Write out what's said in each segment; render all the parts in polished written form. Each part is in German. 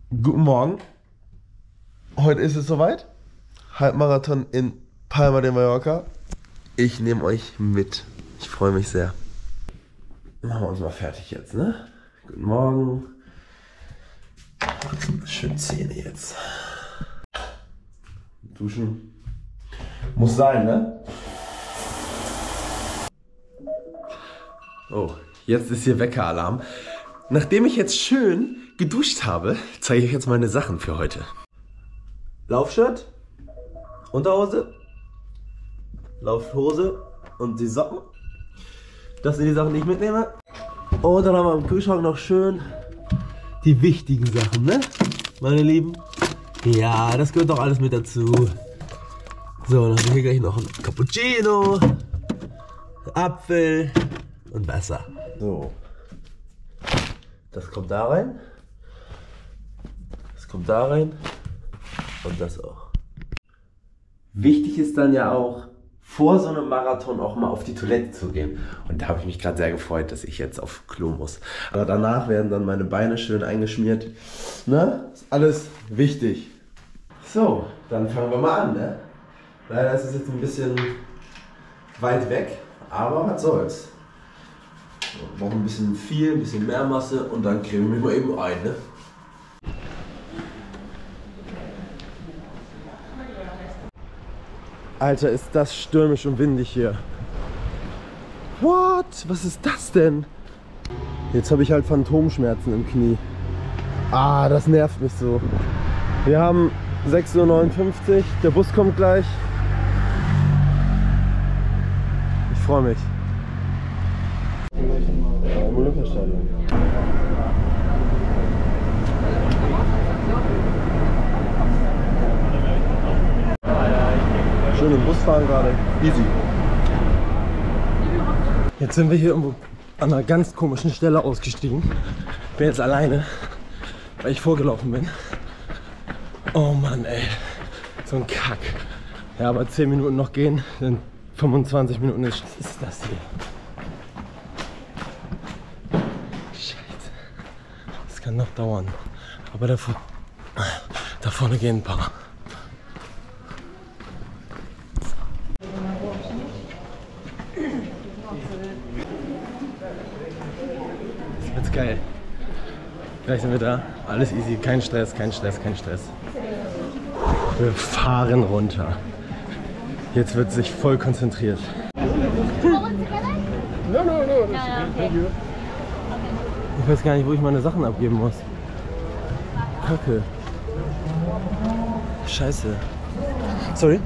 Guten Morgen. Heute ist es soweit. Halbmarathon in Palma de Mallorca. Ich nehme euch mit. Ich freue mich sehr. Machen wir uns mal fertig jetzt, ne? Guten Morgen. Schön Zähne jetzt. Duschen. Muss sein, ne? Oh, jetzt ist hier Weckeralarm. Nachdem ich jetzt schön geduscht habe, zeige ich euch jetzt meine Sachen für heute. Laufshirt, Unterhose, Laufhose und die Socken. Das sind die Sachen, die ich mitnehme. Und dann haben wir im Kühlschrank noch schön die wichtigen Sachen, ne? Meine Lieben. Ja, das gehört doch alles mit dazu. So, dann haben wir hier gleich noch ein Cappuccino, Apfel und Wasser. So. Das kommt da rein. Das kommt da rein. Und das auch. Wichtig ist dann ja auch, vor so einem Marathon auch mal auf die Toilette zu gehen. Und da habe ich mich gerade sehr gefreut, dass ich jetzt auf Klo muss. Aber danach werden dann meine Beine schön eingeschmiert. Ne? Ist alles wichtig. So, dann fangen wir mal an, ne? Leider ist es jetzt ein bisschen weit weg, aber was soll's. Wir brauchen ein bisschen mehr Masse und dann cremen wir mal eben ein, ne? Alter, ist das stürmisch und windig hier. What? Was ist das denn? Jetzt habe ich halt Phantomschmerzen im Knie. Ah, das nervt mich so. Wir haben 6:59 Uhr, der Bus kommt gleich. Ich freue mich. Im Olympiastadion. Schön im Bus fahren gerade. Easy. Jetzt sind wir hier irgendwo an einer ganz komischen Stelle ausgestiegen. Bin jetzt alleine, weil ich vorgelaufen bin. Oh Mann, ey. So ein Kack. Ja, aber 10 Minuten noch gehen, dann 25 Minuten ist. Was ist das hier? Scheiße. Das kann noch dauern. Aber da vorne gehen ein paar. Das wird's geil. Gleich sind wir da. Alles easy. Kein Stress, kein Stress, kein Stress. Wir fahren runter. Jetzt wird sich voll konzentriert. Ich weiß gar nicht, wo ich meine Sachen abgeben muss. Kacke. Scheiße. Sorry.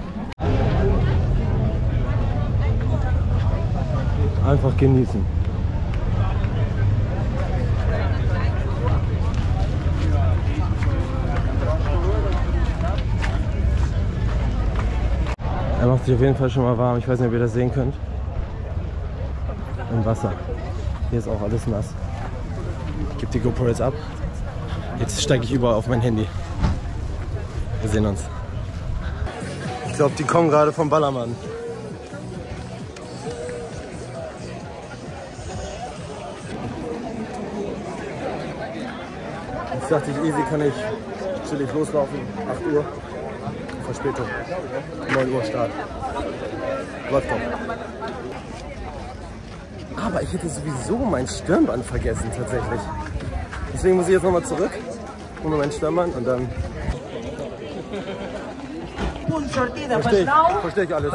Einfach genießen. Er macht sich auf jeden Fall schon mal warm. Ich weiß nicht, ob ihr das sehen könnt. Im Wasser. Hier ist auch alles nass. Ich gebe die GoPro jetzt ab. Jetzt steige ich über auf mein Handy. Wir sehen uns. Ich glaube, die kommen gerade vom Ballermann. Jetzt dachte ich, easy kann ich chillig loslaufen. 8 Uhr. Verspätung. 9 Uhr Start. Läuft doch. Aber ich hätte sowieso mein Stirnband vergessen tatsächlich. Deswegen muss ich jetzt nochmal zurück. Hol mir mein Stirnband und dann. Verstehe ich alles.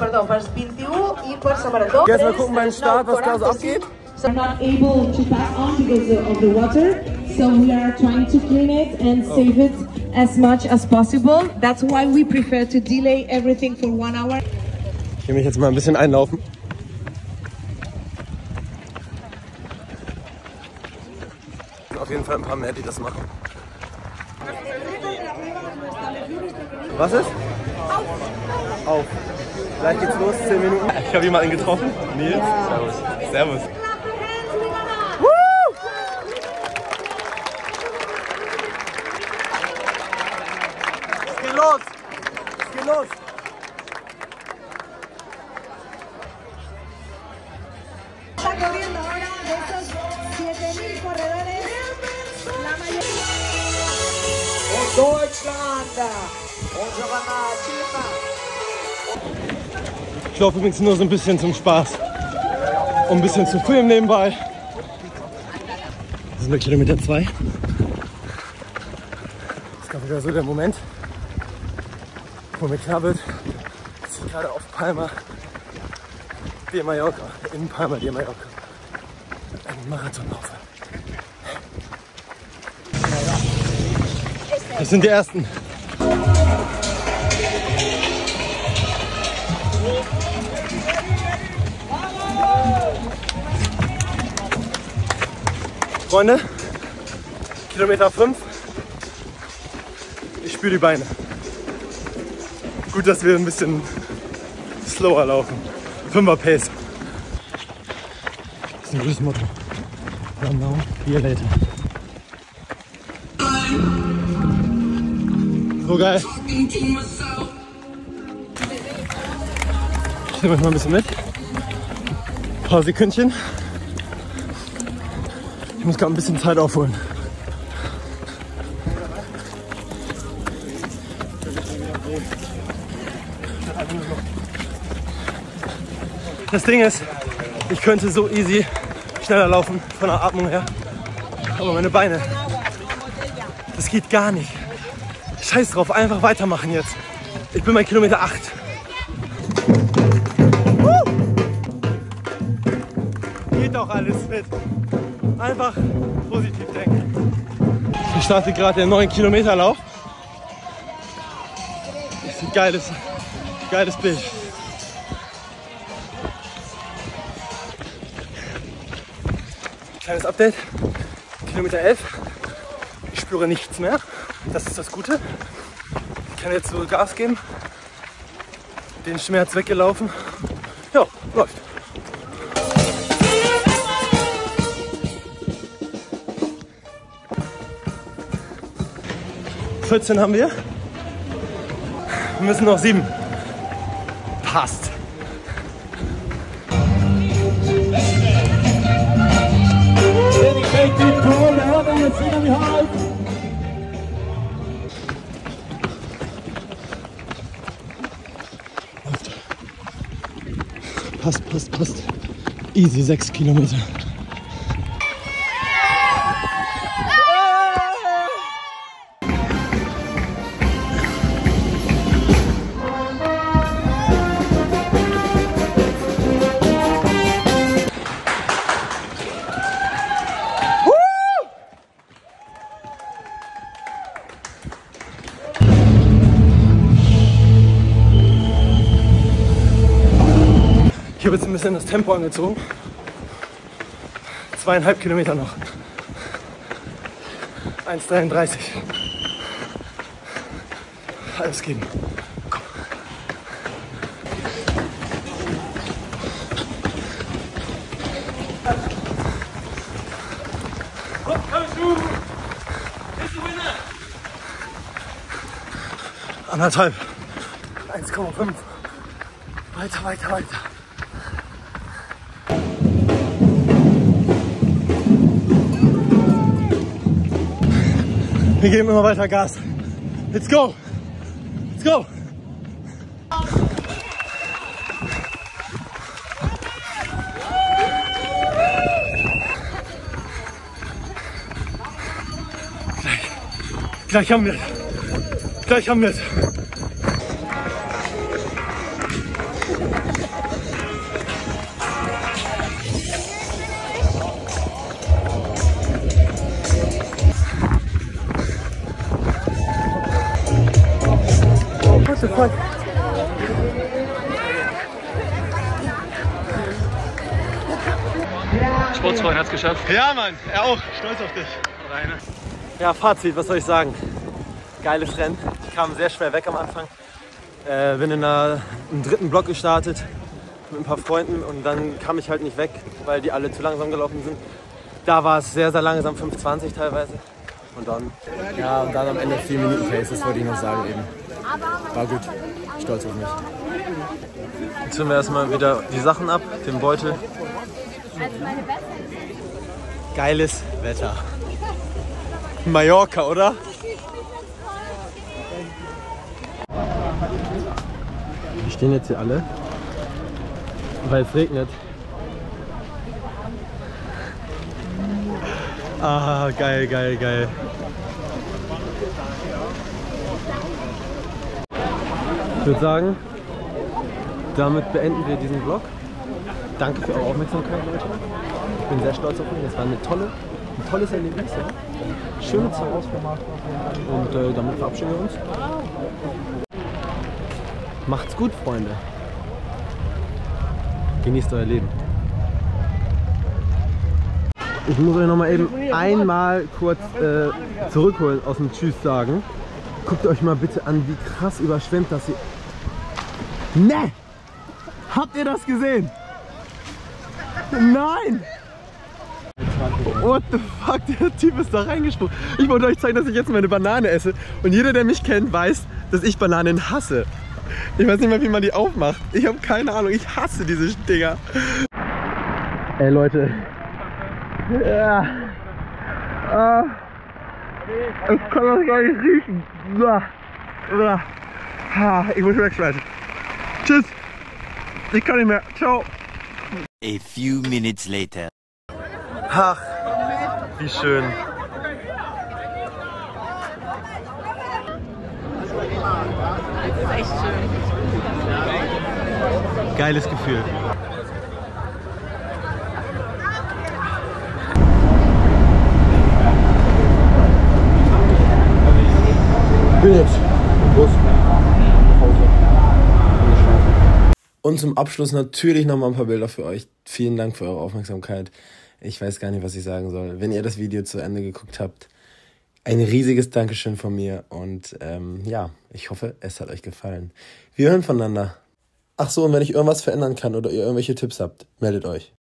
Jetzt mal gucken beim Start, was da so abgeht. We're not able to pass on because of the water, so we are trying to clean it and save it as much as possible. That's why we prefer to delay everything for 1 hour. Ich will mich jetzt mal ein bisschen einlaufen. Auf jeden Fall ein paar mehr, die das machen. Was ist? Auf. Gleich geht's los, 10 Minuten. Ich habe jemanden getroffen. Nils. Servus. Servus. Es geht los. Es geht los. Corriendo ahora de esos 7.000 corredores, la mayoría. Ich laufe übrigens nur so ein bisschen zum Spaß, um ein bisschen zu filmen nebenbei. Das sind wir Kilometer 2. Das ist gerade wieder so der Moment, wo mir klar wird, dass ich gerade auf Palma de Mallorca, in Palma de Mallorca, einen Marathon laufe. Das sind die ersten. Freunde, Kilometer 5. Ich spüre die Beine. Gut, dass wir ein bisschen slower laufen. 5er Pace. Das ist ein gutes Motto. Run now, be later. So geil. Ich nehme euch mal ein bisschen mit. Ein paar Sekündchen. Ich muss gerade ein bisschen Zeit aufholen. Das Ding ist, ich könnte so easy schneller laufen von der Atmung her. Aber meine Beine, das geht gar nicht. Scheiß drauf, einfach weitermachen jetzt. Ich bin bei Kilometer 8. Geht doch alles mit. Einfach positiv denken. Ich starte gerade den 9 Kilometer Lauf. Das ist ein geiles Bild. Kleines Update. Kilometer 11. Ich spüre nichts mehr. Das ist das Gute. Ich kann jetzt so Gas geben. Den Schmerz weggelaufen. Ja, läuft. ...14 haben wir. Wir müssen noch 7. Passt. Passt. Easy 6 Kilometer. Ich habe jetzt ein bisschen das Tempo angezogen. 2,5 Kilometer noch. 1,33. Alles geben. Komm. Anderthalb. 1,5. Weiter. Wir geben immer weiter Gas. Let's go! Let's go! Gleich haben wir es. Gleich haben wir es. What the fuck? Sportsfreund hat's geschafft. Ja, Mann, er auch. Stolz auf dich. Reine. Ja, Fazit, was soll ich sagen? Geiles Rennen. Ich kam sehr schwer weg am Anfang. Bin im 3. Block gestartet mit ein paar Freunden und dann kam ich halt nicht weg, weil die alle zu langsam gelaufen sind. Da war es sehr, sehr langsam, 5,20 teilweise. Und dann am Ende 4 Minuten Pace, das wollte ich noch sagen eben. War gut. Stolz auf mich. Jetzt holen wir erstmal wieder die Sachen ab, den Beutel. Geiles Wetter. Mallorca, oder? stehen jetzt hier alle, weil es regnet. Ah, geil, geil, geil. Ich würde sagen, damit beenden wir diesen Vlog. Danke für eure Aufmerksamkeit, Leute. Ich bin sehr stolz auf euch. Es war ein tolles Erlebnis. Ja. Schöne Zeit. Und damit verabschieden wir uns. Macht's gut, Freunde. Genießt euer Leben. Ich muss euch noch mal eben einmal kurz zurückholen aus dem Tschüss sagen. Guckt euch mal bitte an, wie krass überschwemmt das hier. Ne! Habt ihr das gesehen? Nein! What the fuck, der Typ ist da reingesprungen. Ich wollte euch zeigen, dass ich jetzt meine Banane esse. Und jeder, der mich kennt, weiß, dass ich Bananen hasse. Ich weiß nicht mal, wie man die aufmacht. Ich habe keine Ahnung, ich hasse diese Dinger. Ey Leute. Ja. Ich kann das gar nicht riechen. Ich muss wegschmeißen. Tschüss. Ich kann nicht mehr. Ciao. A few minutes later. Ach, wie schön. Das ist echt schön. Geiles Gefühl. Bin jetzt los. Und zum Abschluss natürlich nochmal ein paar Bilder für euch. Vielen Dank für eure Aufmerksamkeit. Ich weiß gar nicht, was ich sagen soll. Wenn ihr das Video zu Ende geguckt habt, ein riesiges Dankeschön von mir. Und ja, ich hoffe, es hat euch gefallen. Wir hören voneinander. Ach so, und wenn ich irgendwas verändern kann oder ihr irgendwelche Tipps habt, meldet euch.